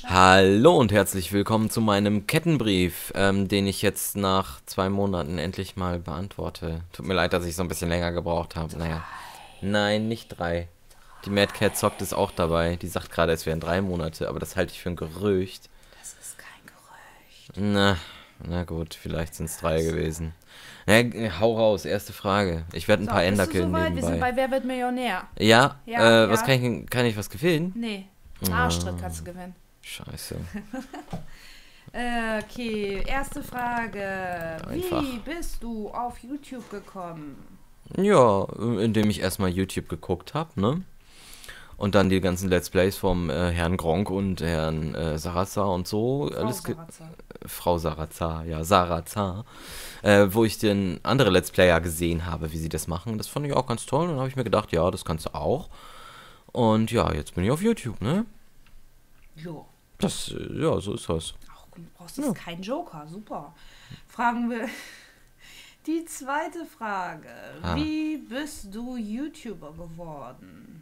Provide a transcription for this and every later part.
Hallo und herzlich willkommen zu meinem Kettenbrief, den ich jetzt nach 2 Monaten endlich mal beantworte. Tut mir leid, dass ich so ein bisschen länger gebraucht habe. Naja, nein, nicht 3. Die Mad Cat Zockt ist auch dabei. Die sagt gerade, es wären 3 Monate, aber das halte ich für ein Gerücht. Das ist kein Gerücht. Na gut, vielleicht sind es 3 gewesen. Na, hau raus, erste Frage. Ich werde ein paar Ender Bist du killen soweit? Wir sind nebenbei. bei Wer wird Millionär? Ja, Ja, was ja. kann ich was gewinnen? Nee, einen Arschtritt kannst du gewinnen. Scheiße. Okay, erste Frage. Einfach. Wie bist du auf YouTube gekommen? Ja, indem ich erstmal YouTube geguckt habe, ne? Und dann die ganzen Let's Plays vom Herrn Gronkh und Herrn Sarazar und so. Frau Sarazar, ja, Sarazar. Wo ich den andere Let's Player gesehen habe, wie sie das machen. Das fand ich auch ganz toll. Und dann habe ich mir gedacht, ja, das kannst du auch. Und ja, jetzt bin ich auf YouTube, ne? Jo. Ja, so ist das. Ach, du brauchst jetzt keinen Joker, super. Fragen wir die zweite Frage. Wie bist du YouTuber geworden?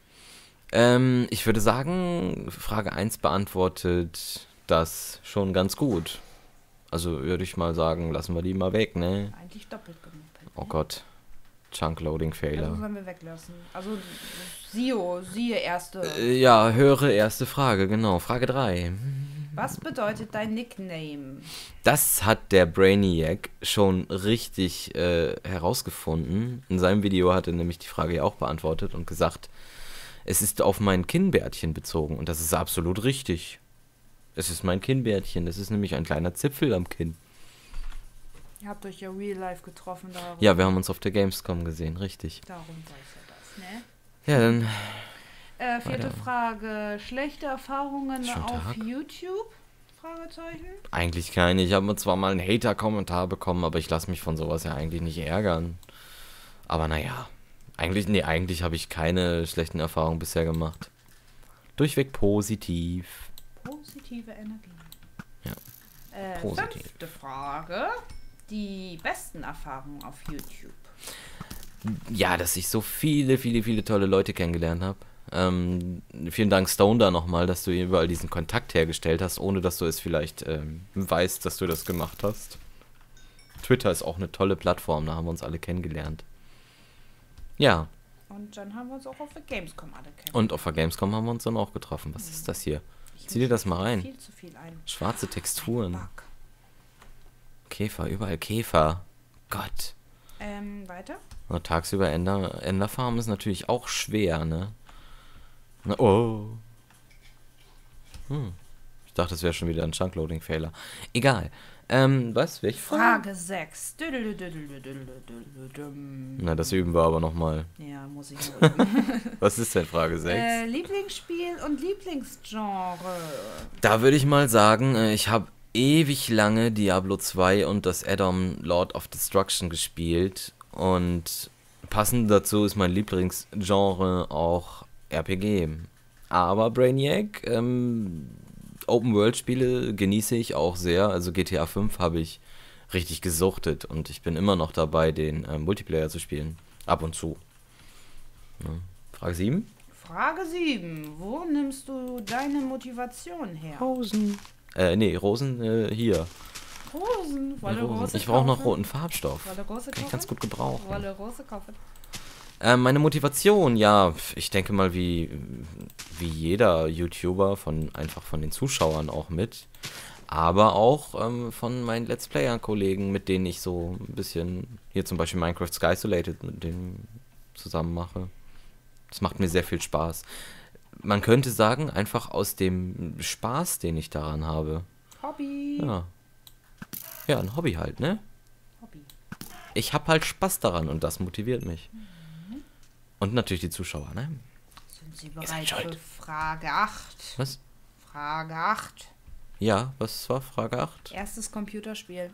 Ich würde sagen, Frage 1 beantwortet das schon ganz gut. Also würde ich mal sagen, lassen wir die mal weg, ne? Eigentlich doppelt gemoppelt. Oh Gott. Chunk-Loading Also Failure. sollen wir weglassen. Also siehe erste. Ja, höre erste Frage, genau. Frage 3. Was bedeutet dein Nickname? Das hat der Brainiac schon richtig herausgefunden. In seinem Video hat er nämlich die Frage ja auch beantwortet und gesagt, es ist auf mein Kinnbärtchen bezogen. Und das ist absolut richtig. Es ist mein Kinnbärtchen. Das ist nämlich ein kleiner Zipfel am Kinn. Ihr habt euch ja real life getroffen. Darum, Ja, wir haben uns auf der Gamescom gesehen, richtig. darum weiß er das, ne? Ja, dann Vierte Weiter. Frage. Schlechte Erfahrungen Schon auf Tag? YouTube? Fragezeichen. eigentlich keine. Ich habe zwar mal einen Hater-Kommentar bekommen, aber ich lasse mich von sowas ja eigentlich nicht ärgern. Aber naja, eigentlich habe ich keine schlechten Erfahrungen bisher gemacht. Durchweg positiv. Positive Energie. Ja, positiv. Fünfte Frage. Die besten Erfahrungen auf YouTube. Ja, dass ich so viele tolle Leute kennengelernt habe. Vielen Dank, Stone, da nochmal, dass du überall diesen Kontakt hergestellt hast, ohne dass du es vielleicht weißt, dass du das gemacht hast. Twitter ist auch eine tolle Plattform, da haben wir uns alle kennengelernt. Ja, Und dann haben wir uns auch auf der Gamescom alle kennengelernt. und auf der Gamescom haben wir uns dann auch getroffen. Was ist das hier? Zieh dir das mal rein. Viel zu viel ein. Schwarze Texturen. Bug. Käfer, überall Käfer. Gott. Weiter? Na, tagsüber Enderfarmen ist natürlich auch schwer, ne? Na, oh. Ich dachte, das wäre schon wieder ein Chunk-Loading-Fehler. Egal. Was? Welche Frage? Frage 6. Na, das üben wir aber nochmal. Ja, muss ich nur üben. Was ist denn Frage 6? Lieblingsspiel und Lieblingsgenre. Da würde ich mal sagen, ich habe ewig lange Diablo 2 und das Add-on Lord of Destruction gespielt. Und passend dazu ist mein Lieblingsgenre auch RPG. Aber Brainiac, Open-World-Spiele genieße ich auch sehr. Also GTA 5 habe ich richtig gesuchtet und ich bin immer noch dabei, den Multiplayer zu spielen. Ab und zu. Ja. Frage 7? Frage 7. Wo nimmst du deine Motivation her? Rosen. Nee, Rosen hier. Rosen. Wolle Rosen. Rose Ich brauche noch kaufen? roten Farbstoff. Wolle Rose Kann ich kaufen? ganz gut gebrauchen. Wolle Rose kaufen. Meine Motivation, ja, ich denke mal wie jeder YouTuber, einfach von den Zuschauern auch mit. Aber auch von meinen Let's Player-Kollegen, mit denen ich so ein bisschen, hier zum Beispiel Minecraft Sky Isolated, mit denen zusammen mache. Das macht mir sehr viel Spaß. Man könnte sagen, einfach aus dem Spaß, den ich daran habe. Hobby. Ja. Ja, ein Hobby halt, ne? Hobby. Ich habe halt Spaß daran und das motiviert mich. Und natürlich die Zuschauer, ne? Sind Sie seid bereit schuld. für Frage 8? Was? Frage 8. Ja, was war Frage 8? Erstes Computerspiel.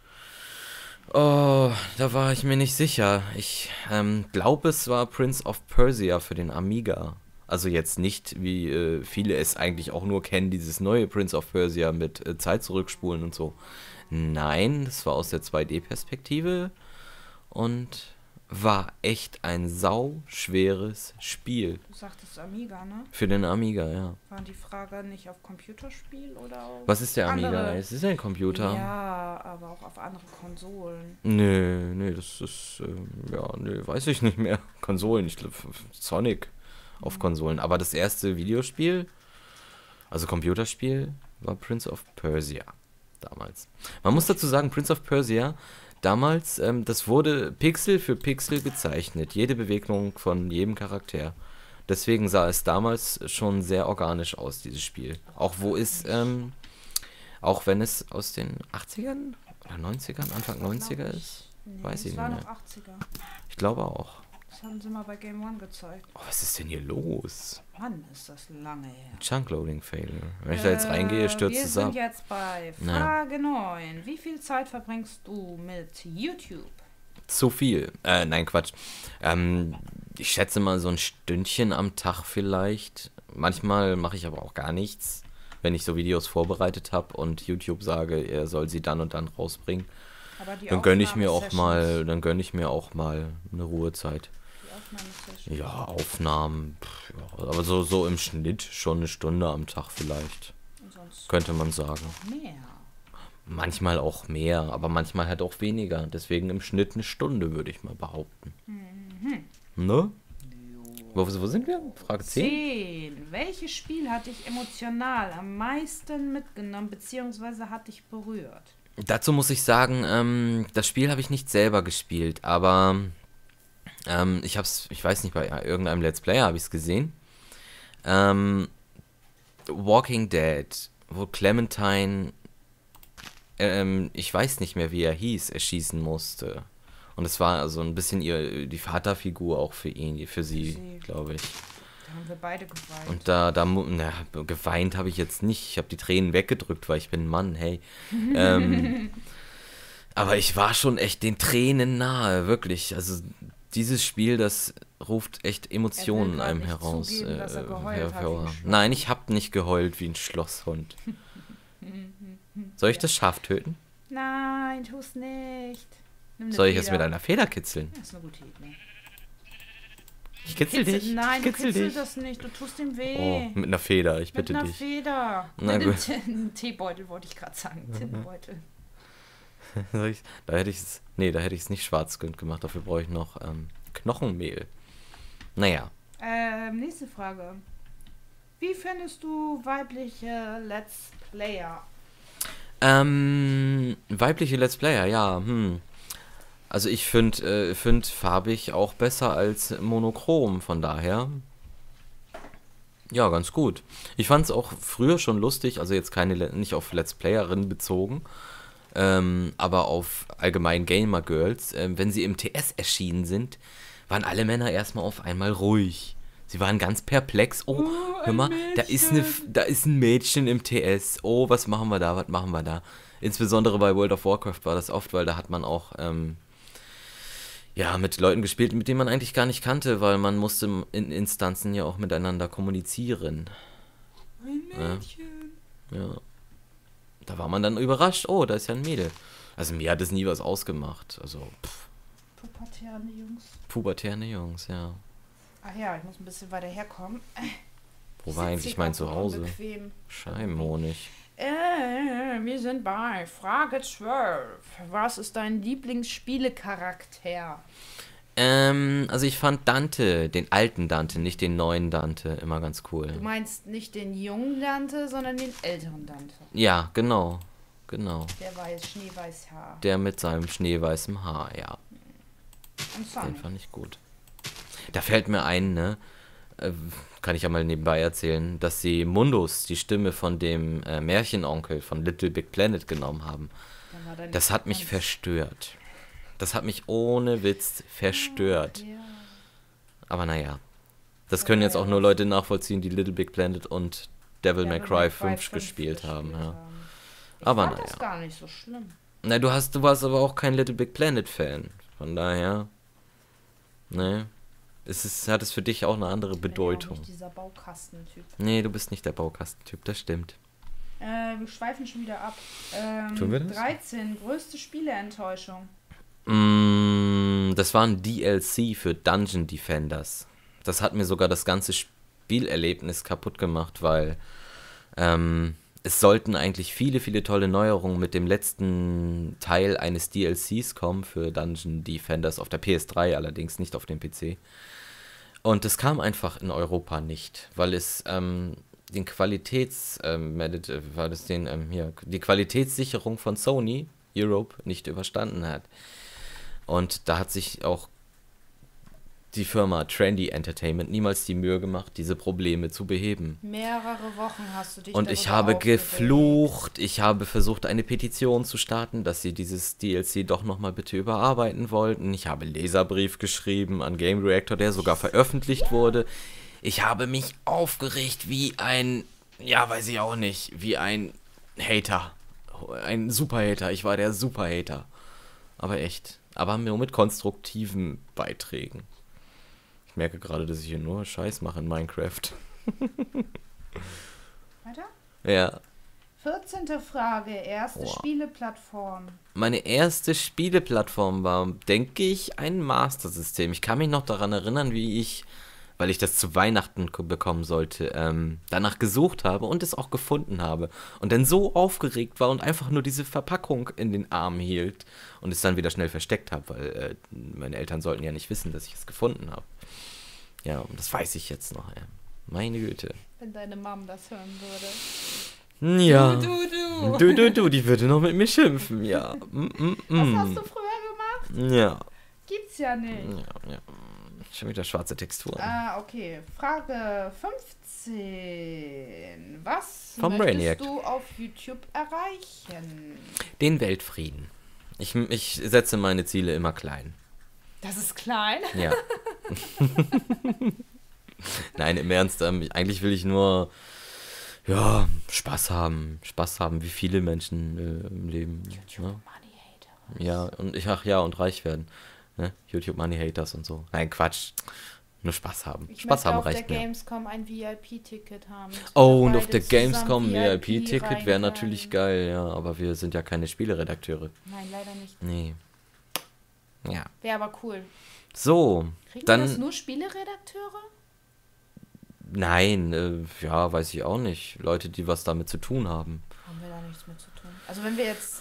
Oh, da war ich mir nicht sicher. Ich glaube, es war Prince of Persia für den Amiga. Also jetzt nicht, wie viele es eigentlich auch nur kennen, dieses neue Prince of Persia mit Zeit zurückspulen und so. Nein, das war aus der 2D-Perspektive und war echt ein sauschweres Spiel. Du sagtest Amiga, ne? Für den Amiga, ja. War die Frage nicht auf Computerspiel oder auf Was ist der Amiga? andere? Es ist ein Computer. Ja, aber auch auf andere Konsolen. Nee, das ist, weiß ich nicht mehr. Konsolen, ich glaube, Sonic auf Konsolen. Aber das erste Videospiel, also Computerspiel, war Prince of Persia damals. Man muss dazu sagen, Prince of Persia damals, das wurde Pixel für Pixel gezeichnet. Jede Bewegung von jedem Charakter. Deswegen sah es damals schon sehr organisch aus, dieses Spiel. Auch wenn es aus den 80ern oder 90ern, Anfang 90er ist. Nee, Weiß ich es war nicht noch mehr. 80er. Ich glaube auch. Das haben sie mal bei Game One gezeigt. Oh, was ist denn hier los? Mann, ist das lange her. Chunkloading-Failure. Wenn ich da jetzt reingehe, stürzt es Wir ab. sind jetzt bei Naja. Frage 9. Wie viel Zeit verbringst du mit YouTube? Zu viel. Nein, Quatsch. Ich schätze mal so ein Stündchen am Tag vielleicht. Manchmal mache ich aber auch gar nichts, wenn ich so Videos vorbereitet habe und YouTube sage, er soll sie dann und dann rausbringen. Aber die Dann gönne ich mir auch Aufnahmesessions- mal eine Ruhezeit. Die Aufnahmesessions. Ja, Aufnahmen, aber so im Schnitt schon eine Stunde am Tag vielleicht, Und sonst könnte man sagen. mehr. Manchmal auch mehr, aber manchmal halt auch weniger. Deswegen im Schnitt eine Stunde, würde ich mal behaupten. Ne? Wo sind wir? Frage 10? 10. Welches Spiel hat dich emotional am meisten mitgenommen bzw. hat dich berührt? Dazu muss ich sagen, das Spiel habe ich nicht selber gespielt, aber ich weiß nicht, bei irgendeinem Let's Player habe ich es gesehen. Walking Dead, wo Clementine, ich weiß nicht mehr, wie er hieß, erschießen musste. Und es war also ein bisschen die Vaterfigur auch für sie, glaube ich. Da haben wir beide geweint. Und geweint habe ich jetzt nicht. Ich habe die Tränen weggedrückt, weil ich bin ein Mann, hey. Aber ich war schon echt den Tränen nahe, wirklich. Also dieses Spiel, das ruft echt Emotionen in einem nicht heraus. zugeben, dass er geheult hat wie ein Schlosshund. Nein, ich habe nicht geheult wie ein Schlosshund. Soll ich das Schaf töten? Nein, tu's nicht. Nimm eine Soll ich es Feder. mit einer Feder kitzeln? Das ist eine gute Idee. Ich kitzel dich. Nein, ich du kitzel kitzel dich. das nicht. Du tust ihm weh. Oh, mit einer Feder, ich Mit bitte einer dich. Feder. Na Mit gut. einem Teebeutel wollte ich gerade sagen. Tintenbeutel. Da hätte ich es nicht schwarz gemacht, dafür brauche ich noch Knochenmehl. Naja. Nächste Frage. Wie findest du weibliche Let's Player? Weibliche Let's Player, ja. Also ich finde farbig auch besser als monochrom, von daher. Ja, ganz gut. Ich fand es auch früher schon lustig, also jetzt nicht auf Let's Playerinnen bezogen, aber auf allgemein Gamer Girls. Wenn sie im TS erschienen sind, waren alle Männer erstmal auf einmal ruhig. Sie waren ganz perplex. Oh, hör mal, da ist ein Mädchen im TS. Oh, was machen wir da? Insbesondere bei World of Warcraft war das oft, weil da hat man auch mit Leuten gespielt, mit denen man eigentlich gar nicht kannte, weil man musste in Instanzen ja auch miteinander kommunizieren. Ein Mädchen. Ja. Da war man dann überrascht. Oh, da ist ja ein Mädel. Also mir hat es nie was ausgemacht. Also, Pubertäre Jungs. pubertäre Jungs, ja. Ach ja, ich muss ein bisschen weiter herkommen. Wo war eigentlich mein Zuhause? Unbequem. Scheibenhonig. Wir sind bei Frage 12. Was ist dein Lieblingsspielecharakter? Also ich fand Dante, den alten Dante, nicht den neuen Dante, immer ganz cool. Du meinst nicht den jungen Dante, sondern den älteren Dante. Ja, genau. Der schneeweiß Haar. Der mit seinem schneeweißen Haar, ja. Und Den Sonic. fand ich gut. Da fällt mir ein, ne? Kann ich ja mal nebenbei erzählen, dass sie Mundus, die Stimme von dem Märchenonkel von Little Big Planet genommen haben. Dann war deine Das hat mich Frequenz- verstört. Das hat mich ohne Witz verstört. Ja. Aber naja. Das können jetzt auch nur Leute nachvollziehen, die Little Big Planet und Devil May Cry 5 gespielt haben. Ja. Aber Ich fand naja. das gar nicht so schlimm. Na, du warst aber auch kein Little Big Planet Fan. Von daher. Ne. Hat es für dich auch eine andere Ich bin ja Bedeutung. auch nicht dieser Baukastentyp. Nee, du bist nicht der Baukastentyp, das stimmt. Wir schweifen schon wieder ab. Tun wir das? 13. Größte Spieleenttäuschung. Das war ein DLC für Dungeon Defenders. Das hat mir sogar das ganze Spielerlebnis kaputt gemacht, weil es sollten eigentlich viele, viele tolle Neuerungen mit dem letzten Teil eines DLCs kommen für Dungeon Defenders auf der PS3, allerdings nicht auf dem PC. Und es kam einfach in Europa nicht, weil es die Qualitätssicherung von Sony Europe nicht überstanden hat. Und da hat sich auch die Firma Trendy Entertainment niemals die Mühe gemacht, diese Probleme zu beheben. Mehrere Wochen hast du dich Und ich darüber habe aufgeregt. geflucht, ich habe versucht, eine Petition zu starten, dass sie dieses DLC doch nochmal bitte überarbeiten wollten. Ich habe einen Leserbrief geschrieben an Game Reactor, der sogar veröffentlicht wurde. Ich habe mich aufgeregt wie ein, ja, weiß ich auch nicht, wie ein Hater. Ein Superhater, ich war der Superhater. Aber echt. Aber nur mit konstruktiven Beiträgen. Ich merke gerade, dass ich hier nur Scheiß mache in Minecraft. Weiter? Ja. 14. Frage, erste Boah. Spieleplattform. Meine erste Spieleplattform war, denke ich, ein Master System. Ich kann mich noch daran erinnern, wie ich, weil ich das zu Weihnachten bekommen sollte, danach gesucht habe und es auch gefunden habe. Und dann so aufgeregt war und einfach nur diese Verpackung in den Arm hielt und es dann wieder schnell versteckt habe, weil meine Eltern sollten ja nicht wissen, dass ich es gefunden habe. Ja, und das weiß ich jetzt noch. Ja. Meine Güte. Wenn deine Mom das hören würde. Ja. Du. Die würde noch mit mir schimpfen, ja. Was hast du früher gemacht? Ja. Gibt's ja nicht. Ja. Schon wieder schwarze Texturen. Okay. Frage 15. Was Vom möchtest Brainiac. du auf YouTube erreichen? Den Weltfrieden. Ich setze meine Ziele immer klein. Das ist klein. Ja. Nein, im Ernst, eigentlich will ich nur, ja, Spaß haben, wie viele Menschen im Leben. YouTube Ne? Money Hater. Ja, und reich werden. Ne? YouTube Money Haters und so. Nein, Quatsch. Nur Spaß haben. Ich Spaß möchte haben auf der reicht mir. Gamescom ein VIP-Ticket haben. dass Oh, wir und auf beide der Gamescom zusammen VIP-Ticket rein wäre natürlich können. geil, ja, aber wir sind ja keine Spieleredakteure. Nein, leider nicht. Nee. Ja. Wäre aber cool. So, Kriegen dann. das nur Spieleredakteure? Nein, ja, weiß ich auch nicht. Leute, die was damit zu tun haben. Haben wir da nichts mit zu tun. Also wenn wir jetzt...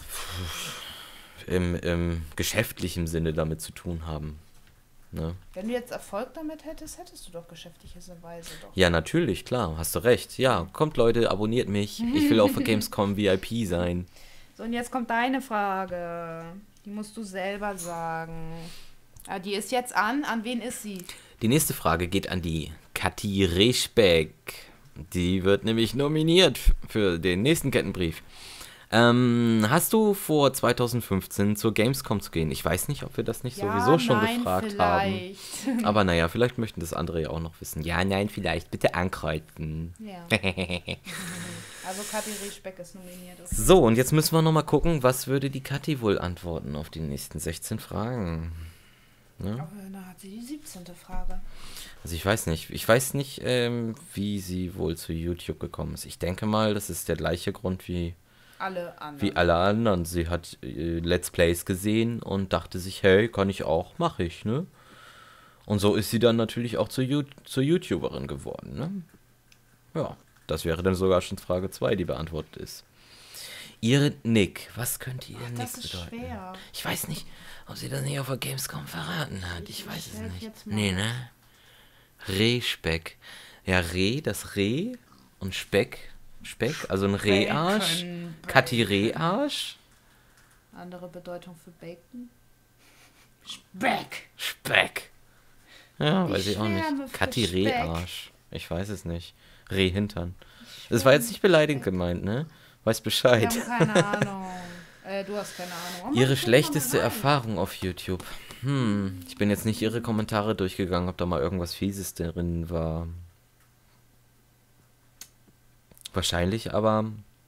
Im geschäftlichen Sinne damit zu tun haben. Ne? Wenn du jetzt Erfolg damit hättest, hättest du doch geschäftlicherweise doch. Ja, natürlich, klar, hast du recht. Ja, kommt Leute, abonniert mich. Ich will auf der Gamescom VIP sein. So, und jetzt kommt deine Frage. Die musst du selber sagen. Ah, die ist jetzt an. An wen ist sie? Die nächste Frage geht an die Kathi Rehspeck. Die wird nämlich nominiert für den nächsten Kettenbrief. Hast du vor 2015 zur Gamescom zu gehen? Ich weiß nicht, ob wir das nicht sowieso schon gefragt vielleicht. haben. Aber naja, vielleicht möchten das andere ja auch noch wissen. Ja, nein, vielleicht. Bitte ankreuzen. Ja. Also Kathi Rehspeck ist nominiert. Okay. So, und jetzt müssen wir nochmal gucken, was würde die Kathi wohl antworten auf die nächsten 16 Fragen. Ne? Aber da hat sie die 17. Frage. Also ich weiß nicht, wie sie wohl zu YouTube gekommen ist. Ich denke mal, das ist der gleiche Grund wie alle anderen. Sie hat Let's Plays gesehen und dachte sich, hey, kann ich auch, mache ich, ne? Und so ist sie dann natürlich auch zur YouTuberin geworden, ne? Ja, das wäre dann sogar schon Frage 2, die beantwortet ist. Ihre Nick, was könnte ihr Nick Das ist bedeuten? schwer. Ich weiß nicht, ob sie das nicht auf der Gamescom verraten hat. Ich weiß es helf nicht. jetzt mal. Nee, ne? Rehspeck. Ja, das Reh und Speck, also ein Reharsch. Bacon. Kathi Reharsch. Andere Bedeutung für Bacon. Speck. Speck. Ja, Die weiß ich auch Schwärme nicht. für Kathi Speck. Reharsch. Ich weiß es nicht. Rehhintern. Das war jetzt nicht beleidigend gemeint, ne? Weiß Bescheid. Wir haben keine Ahnung. Du hast keine Ahnung. Ihre Guck schlechteste mal rein. Erfahrung auf YouTube. Ich bin jetzt nicht ihre Kommentare durchgegangen, ob da mal irgendwas Fieses drin war. Wahrscheinlich, aber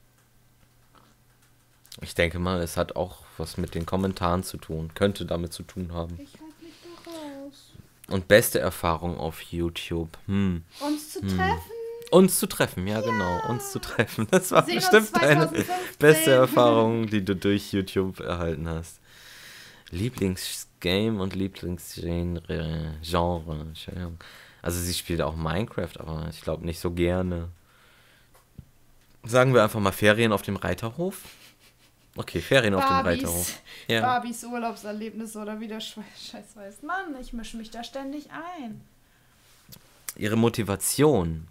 ich denke mal, es hat auch was mit den Kommentaren zu tun. Könnte damit zu tun haben. Ich halte mich da raus. Und beste Erfahrung auf YouTube. Uns zu treffen. Uns zu treffen, ja genau, uns zu treffen. Das war Sehen uns bestimmt deine 2015. beste Erfahrung, die du durch YouTube erhalten hast. Lieblingsgame und Lieblingsgenre. Entschuldigung. Also sie spielt auch Minecraft, aber ich glaube nicht so gerne. Sagen wir einfach mal Ferien auf dem Reiterhof. Okay, Ferien auf dem Reiterhof. Ja. Barbies Urlaubserlebnisse oder wie der Scheiß heißt. Mann, ich mische mich da ständig ein. Ihre Motivation.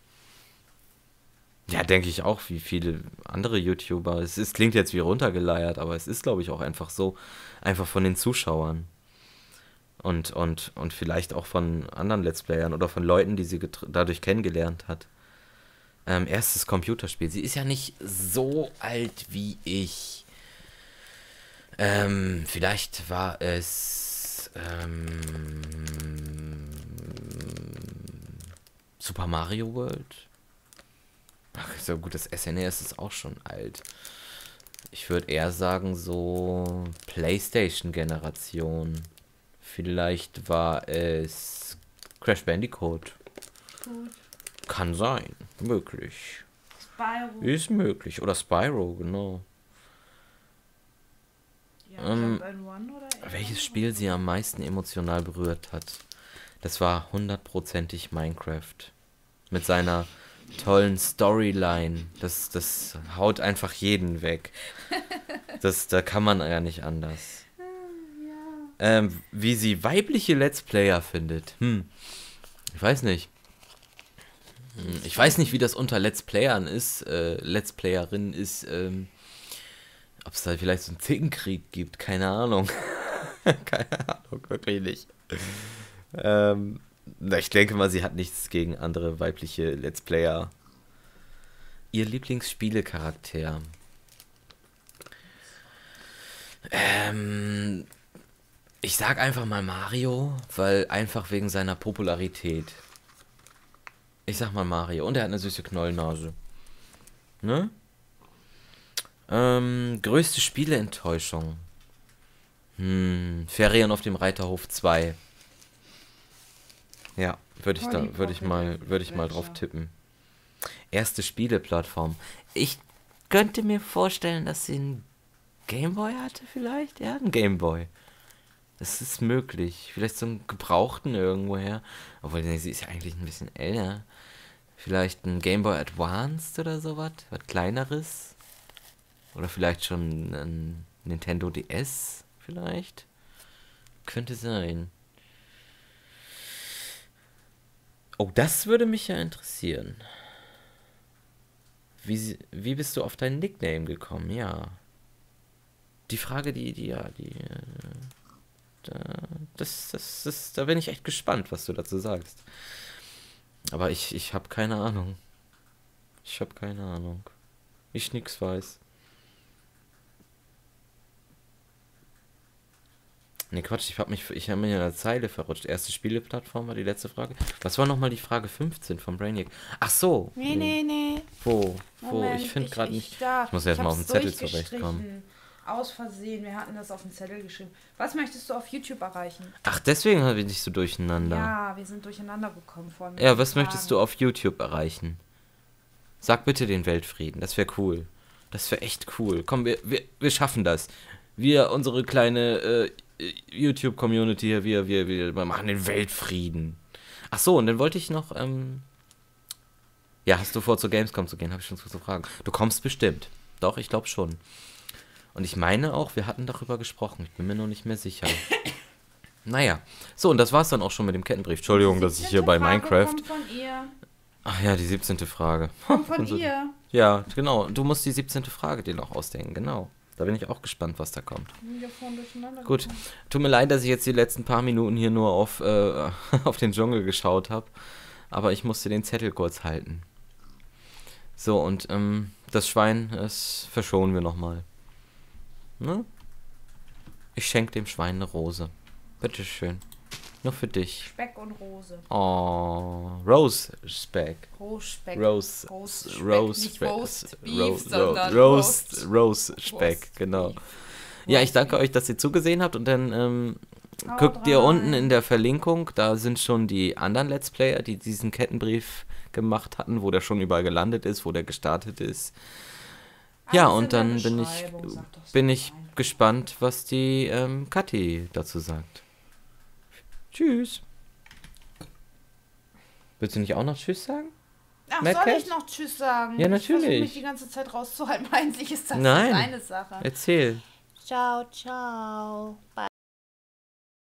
Ja, denke ich auch, wie viele andere YouTuber. Klingt jetzt wie runtergeleiert, aber es ist, glaube ich, auch einfach so. Einfach von den Zuschauern. Und vielleicht auch von anderen Let's Playern oder von Leuten, die sie dadurch kennengelernt hat. Erstes Computerspiel. Sie ist ja nicht so alt wie ich. Vielleicht war es Super Mario World. Ach, so gut, das SNES ist auch schon alt. Ich würde eher sagen, so PlayStation-Generation. Vielleicht war es Crash Bandicoot. Gut. Kann sein. Möglich. Spyro. Ist möglich. Oder Spyro, genau. Ja, Jump and Run oder Welches Spiel sie am meisten emotional berührt hat? Das war hundertprozentig Minecraft. Mit seiner tollen Storyline. Das haut einfach jeden weg. Da kann man ja nicht anders. Wie sie weibliche Let's Player findet. Ich weiß nicht. Ich weiß nicht, wie das unter Let's Playern ist, Let's Playerinnen ist, ob es da vielleicht so einen Zickenkrieg gibt, keine Ahnung. Keine Ahnung, wirklich nicht. Ich denke mal, sie hat nichts gegen andere weibliche Let's Player. Ihr Lieblingsspielecharakter. Ich sag einfach mal Mario, weil einfach wegen seiner Popularität. Ich sag mal Mario. Und er hat eine süße Knollnase. Ne? Größte Spieleenttäuschung. Ferien auf dem Reiterhof 2. Ja, würde ich mal drauf tippen. Erste Spieleplattform. Ich könnte mir vorstellen, dass sie einen Gameboy hatte vielleicht. Ja, einen Gameboy. Das ist möglich. Vielleicht so einen gebrauchten irgendwoher. Obwohl, sie ist ja eigentlich ein bisschen älter. Vielleicht ein Game Boy Advanced oder sowas. Was Kleineres. Oder vielleicht schon ein Nintendo DS. Vielleicht. Könnte sein. Oh, das würde mich ja interessieren. Wie bist du auf deinen Nickname gekommen? Ja. Die Frage, da bin ich echt gespannt, was du dazu sagst. Aber ich habe keine Ahnung. Ich nix weiß. Ne, Quatsch, ich hab mich in einer Zeile verrutscht. Erste Spieleplattform war die letzte Frage. Was war nochmal die Frage 15 von Brainiac? Ach so. Nee. Wo? Moment, Ich finde gerade nicht. Ich muss ich erst mal auf den Zettel durchgestrichen. zurechtkommen. Aus Versehen, wir hatten das auf den Zettel geschrieben. Was möchtest du auf YouTube erreichen? Ach, deswegen habe ich dich so durcheinander. Ja, wir sind durcheinander gekommen vorhin. Ja, was möchtest du auf YouTube erreichen? Sag bitte den Weltfrieden, das wäre cool. Das wäre echt cool. Komm, wir schaffen das. Unsere kleine YouTube-Community hier, wir machen den Weltfrieden. Ach so, und dann wollte ich noch, ja, hast du vor, zur Gamescom zu gehen? Habe ich schon zu fragen. Du kommst bestimmt. Doch, ich glaube schon. Und ich meine auch, wir hatten darüber gesprochen. Ich bin mir noch nicht mehr sicher. Naja. So, und das war's dann auch schon mit dem Kettenbrief. Entschuldigung, dass ich hier bei Minecraft... Kommt von ihr. Ach ja, die 17. Frage. Kommt von ihr. Ja, genau. Du musst die 17. Frage dir noch ausdenken. Genau. Da bin ich auch gespannt, was da kommt. Gut. Tut mir leid, dass ich jetzt die letzten paar Minuten hier nur auf den Dschungel geschaut habe. Aber ich musste den Zettel kurz halten. So, und das Schwein, das verschonen wir nochmal. Ne? Ich schenke dem Schwein eine Rose. Bitteschön. Nur für dich. Speck und Rose. Oh, Rose-Speck. Rose-Speck. Rose-Speck, genau. Ja, ich danke euch, dass ihr zugesehen habt und dann guckt ihr unten in der Verlinkung, da sind schon die anderen Let's Player, die diesen Kettenbrief gemacht hatten, wo der schon überall gelandet ist, wo der gestartet ist. Ja, Alles und in der dann Beschreibung, sag doch so bin ich einfach. gespannt, was die Kathi dazu sagt. Tschüss. Willst du nicht auch noch Tschüss sagen? Ach, Mad soll Cat? ich noch Tschüss sagen? Ja, Ich versuche natürlich. mich die ganze Zeit rauszuhalten. Eigentlich ist das Nein. eine Sache. Erzähl. Ciao, ciao. Bye.